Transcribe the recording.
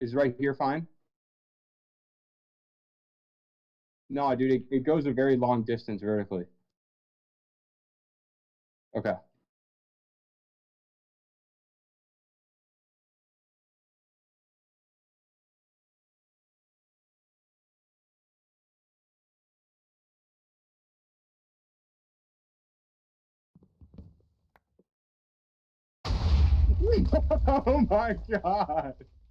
Is right here fine? No, dude, it goes a very long distance vertically. Okay. Oh my God.